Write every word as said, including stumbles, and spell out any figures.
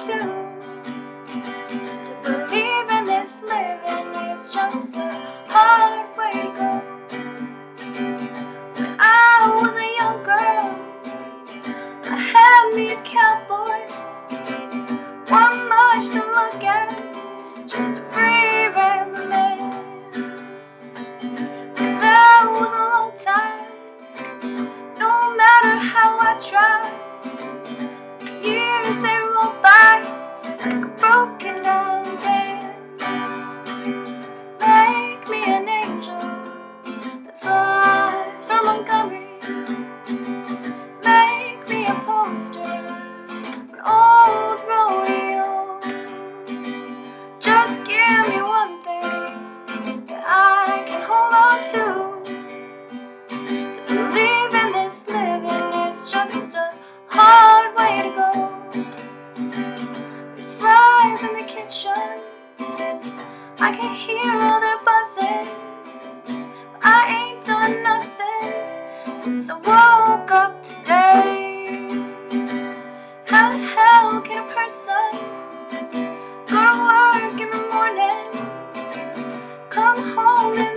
to To believe in this living is just a hard way to go. When I was a young girl, I had me a cowboy, one much to look at, just a free rambling man. But that was a long time. No matter how I tried, the years they roll by like a broken down dam. Make me an angel that flies from Montgomery. Make me a poster of an old rodeo. Just give me one thing that I can hold on to. To believe in this living is just a hard way to go. There's flies in the kitchen, I can hear all their buzzing. But I ain't done nothing since I woke up today. How the hell can a person go to work in the morning, come home in